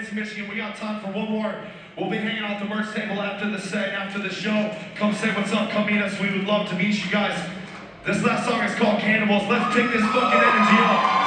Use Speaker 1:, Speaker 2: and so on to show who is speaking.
Speaker 1: Lansing, Michigan. We got time for one more. We'll be hanging out the merch table after the set, after the show. Come say what's up, come meet us. We would love to meet you guys. This last song is called Cannibals. Let's pick this fucking energy up.